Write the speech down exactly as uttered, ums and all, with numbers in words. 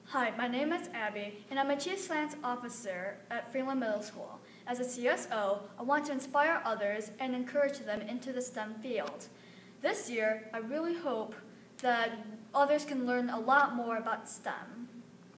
Hi, my name is Abby, and I'm a Chief Science Officer at Freeland Middle School. As a C S O, I want to inspire others and encourage them into the STEM field. This year, I really hope that others can learn a lot more about STEM.